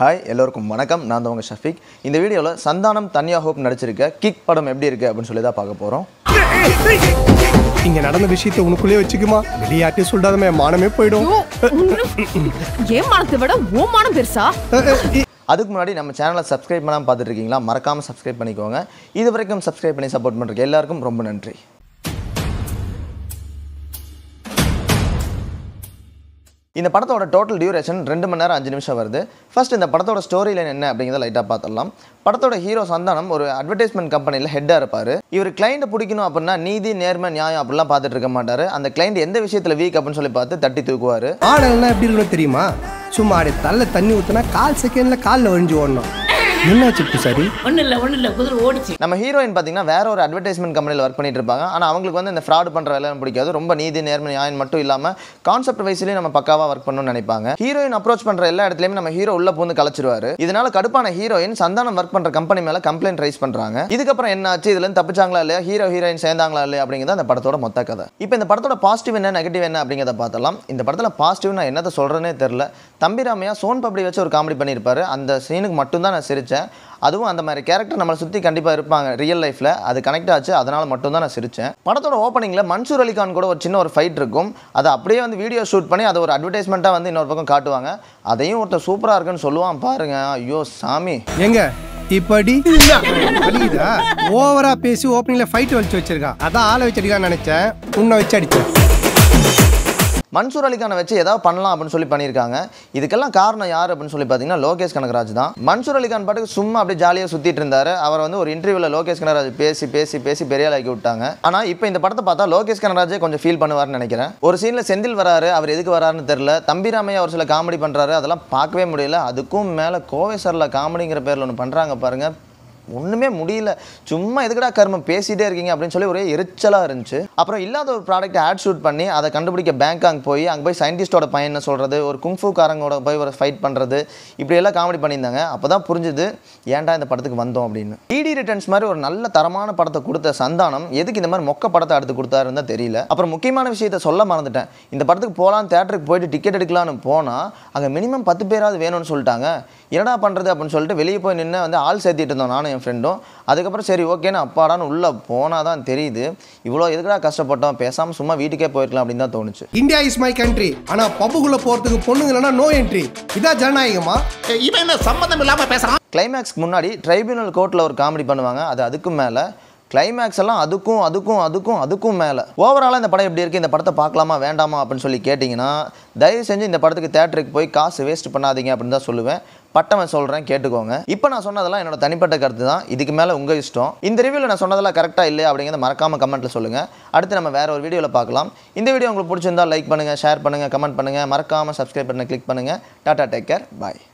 Hi எல்லோருக்கும் வணக்கம். நான் தான் உங்கள் ஷஃபிக். இந்த வீடியோவில் சந்தானம் தன்யா ஹோப் நடிச்சிருக்க கிக் படம் எப்படி இருக்குது அப்படின்னு சொல்லி தான் பார்க்க போகிறோம். இங்க நடந்த விஷயத்தை உனக்குள்ளே வச்சுக்குமா, வெளியாட்டி சொல்றாதமே மானமே போயிடும். ஏன் மானத்தை விட ஓ மானம் பெருசா? அதுக்கு முன்னாடி நம்ம சேனலை சப்ஸ்கிரைப் பண்ணாமல் பார்த்துட்டு இருக்கீங்களா? மறக்காமல் சப்ஸ்கிரைப் பண்ணிக்கோங்க. இது வரைக்கும் சப்ஸ்கிரைப் பண்ணி சப்போர்ட் பண்ணுறதுக்கு எல்லாருக்கும் ரொம்ப நன்றி. இந்த படத்தோட டோட்டல் டியூரேஷன் 2 மணி நேரம் 5 நிமிஷம் வருது. ஃபர்ஸ்ட் இந்த படத்தோட ஸ்டோரி லைன் என்ன அப்படிங்கிறத லைட்டாக பார்த்துடலாம். படத்தோட ஹீரோ சந்தானம் ஒரு அட்வர்டைஸ்மெண்ட் கம்பெனியில் ஹெட்டாக இருப்பார். இவர் கிளைண்ட்டை பிடிக்கணும் அப்படின்னா நீதி நேர்மை நியாயம் அப்படிலாம் பார்த்துட்டு இருக்க மாட்டார். அந்த கிளைண்ட் எந்த விஷயத்தில் வீக் அப்படின்னு சொல்லி பார்த்து தட்டி தூக்குவார். ஆடெல்லாம் எப்படி இருக்கணும் தெரியுமா? சும்மா அப்படி தள்ள தண்ணி ஊற்றினா 1/4 செகண்டில் காலில் ஒழிஞ்சு ஓடணும். என்னாச்சு பூசாரி? ஒன்றும் இல்லை குதிரை ஓடிச்சு. நம்ம ஹீரோயின் பார்த்தீங்கன்னா வேற ஒரு அட்வர்டைஸ்மெண்ட் கம்பெனியில் ஒர்க் பண்ணிட்டு இருப்பாங்க. ஆனால் அவங்களுக்கு வந்து இந்த ஃப்ராட் பண்ணுற வேலை பிடிக்காது. ரொம்ப நீதி நேர்மை நியாயம் மட்டும் இல்லாமல் கான்செப்ட் வைஸ்லேயும் நம்ம பக்காவாக ஒர்க் பண்ணணும்னு நினைப்பாங்க. ஹீரோயின் அப்ரோச் பண்ணுற எல்லா இடத்துலையுமே நம்ம ஹீரோ உள்ள பூந்து கலைச்சிருவாரு. இதனால கடுப்பான ஹீரோயின் சந்தானம் ஒர்க் பண்ணுற கம்பெனி மேலே கம்ப்ளைண்ட் ரைஸ் பண்ணுறாங்க. இதுக்கப்புறம் என்ன ஆச்சு, இதுலேருந்து தப்பிச்சாங்களா இல்லையா, ஹீரோ ஹீரோயின் சேர்ந்தாங்களா இல்லையா அப்படிங்கிறது அந்த படத்தோட மொத்த கதை. இப்போ இந்த படத்தோட பாசிட்டிவ் என்ன நெகட்டிவ் என்ன அப்படிங்கிறத பார்த்தலாம். இந்த படத்தில் பாசிட்டிவ் நான் என்னத்தை சொல்கிறேனே தெரில. தம்பிராமையா சோன் பப்படி வச்சு ஒரு காமெடி பண்ணியிருப்பாரு. அந்த சீனுக்கு மட்டும்தான் நான் சிரித்தேன். அதுவும் அந்த மாதிரி கேரக்டர் நம்மளை சுற்றி கண்டிப்பாக இருப்பாங்க ரியல் லைஃப்பில். அது கனெக்ட் ஆச்சு, அதனால் மட்டும்தான் நான் சிரித்தேன். படத்தோட ஓப்பனிங்கில் மன்சூர் அலிகான் கூட ஒரு சின்ன ஒரு ஃபைட் இருக்கும். அதை அப்படியே வந்து வீடியோ ஷூட் பண்ணி அதை ஒரு அட்வர்டைஸ்மெண்ட்டாக வந்து இன்னொரு பக்கம் காட்டுவாங்க. அதையும் ஒருத்தர் சூப்பராக இருக்குன்னு சொல்லுவான் பாருங்க. ஐயோ சாமி, எங்க இப்படி வலிக்குதா? ஓவரா பேசி ஓப்பனிங்ல ஃபைட் வச்சு வச்சிருக்கான். அதான் ஆளை வச்சு அடிக்கான்னு நினைச்சேன், உன்னை வச்சு அடிச்சேன். மன்சூர் அலிகானை வச்சு ஏதாவது பண்ணலாம் அப்படின்னு சொல்லி பண்ணியிருக்காங்க. இதுக்கெல்லாம் காரணம் யார் அப்படின்னு சொல்லி பார்த்தீங்கன்னா லோகேஷ் கனகராஜ் தான். மன்சூர் அலிகான் பாட்டுக்கு சும்மா அப்படியே ஜாலியாக சுற்றிட்டு இருந்தார். அவர் வந்து ஒரு இன்டர்வியூவில் லோகேஷ் கனகராஜ் பேசி பேசி பேசி பெரிய ஆளாக்கி விட்டாங்க. ஆனால் இப்போ இந்த படத்தை பார்த்தா லோகேஷ் கனகராஜே கொஞ்சம் ஃபீல் பண்ணுவார்னு நினைக்கிறேன். ஒரு சீனில் செந்தில் வராரு, அவர் எதுக்கு வராருன்னு தெரியல. தம்பிராமையா ஒரு சில காமெடி பண்ணுறாரு, அதெல்லாம் பார்க்கவே முடியல. அதுக்கும் மேலே கோவை சாரில் காமெடிங்கிற பேரில் ஒன்று பண்ணுறாங்க பாருங்கள், ஒன்றுமே முடியல. சும்மா எதுக்கடா கர்மம் பேசிகிட்டே இருக்கீங்க அப்படின்னு சொல்லி ஒரே எரிச்சலாக இருந்துச்சு. அப்புறம் இல்லாத ஒரு ப்ராடக்ட் ஆட் ஷூட் பண்ணி அதை கண்டுபிடிக்க பேங்காங் போய் அங்கே போய் சயின்டிஸ்டோட பையனை சொல்கிறது, ஒரு குங்ஃபூக்காரங்களோட போய் ஒரு ஃபைட் பண்ணுறது, இப்படியெல்லாம் காமெடி பண்ணியிருந்தாங்க. அப்போ தான் புரிஞ்சுது ஏன்டா இந்த படத்துக்கு வந்தோம் அப்படின்னு. டிடி ரிட்டர்ன்ஸ் மாதிரி ஒரு நல்ல தரமான படத்தை கொடுத்த சந்தானம் எதுக்கு இந்த மாதிரி மொக்க படத்தை எடுத்து கொடுத்தாருன்னு தான் தெரியல. அப்புறம் முக்கியமான விஷயத்தை சொல்ல மறந்துட்டேன். இந்த படத்துக்கு போகலாம், தேட்டருக்கு போயிட்டு டிக்கெட் எடுக்கலான்னு போனால் அங்கே மினிமம் 10 பேராவது வேணும்னு சொல்லிட்டாங்க. என்னடா பண்ணுறது அப்படின்னு சொல்லிட்டு வெளியே போய் நின்று வந்து ஆள் சேர்த்திட்டு இருந்தோம் நானும் என் ஃப்ரெண்டும். அதுக்கப்புறம் சரி ஓகேன்னு அப்பாடான்னு உள்ளே போனால் தான் தெரியுது இவ்வளோ எதுக்கடா கஷ்டப்பட்டோம், பேசாமல் சும்மா வீட்டுக்கே போயிருக்கலாம் அப்படின்னு தான் தோணுச்சு. இந்தியா இஸ் மை கண்ட்ரி, ஆனால் பப்புக்குள்ளே போகிறதுக்கு பொண்ணுங்கன்னா நோ என்ட்ரி. இதான் ஜனநாயகமா? இவன் என்ன சம்மந்தம் இல்லாமல் பேசுகிறான்? கிளைமேக்ஸ்க்கு முன்னாடி ட்ரைபியூனல் கோர்ட்டில் ஒரு காமெடி பண்ணுவாங்க. அதுக்கு மேலே கிளைமேக்ஸ் எல்லாம் அதுக்கும் மேலே. ஓவராலாக இந்த படம் எப்படி இருக்குது, இந்த படத்தை பார்க்கலாமா வேண்டாமா அப்படின்னு சொல்லி கேட்டிங்கன்னா தயவு செஞ்சு இந்த படத்துக்கு தேட்டருக்கு போய் காசு வேஸ்ட் பண்ணாதீங்க அப்படின்னு தான் சொல்லுவேன். பட்டவன் சொல்கிறேன், கேட்டுக்கோங்க. இப்போ நான் சொன்னதெல்லாம் என்னோட தனிப்பட்ட கருத்து தான். இதுக்கு மேலே உங்கள் இஷ்டம். இந்த ரிவ்யூவில் நான் சொன்னதெல்லாம் கரெக்டாக இல்லையா அப்படிங்கிறத மறக்காமல் கமெண்ட்டில் சொல்லுங்கள். அடுத்து நம்ம வேறு ஒரு வீடியோவில் பார்க்கலாம். இந்த வீடியோ உங்களுக்கு பிடிச்சிருந்தால் லைக் பண்ணுங்கள், ஷேர் பண்ணுங்கள், கமெண்ட் பண்ணுங்கள். மறக்காமல் சப்ஸ்கிரைப் பண்ண கிளிக் பண்ணுங்கள். டாடா, டேக் கேர், பாய்.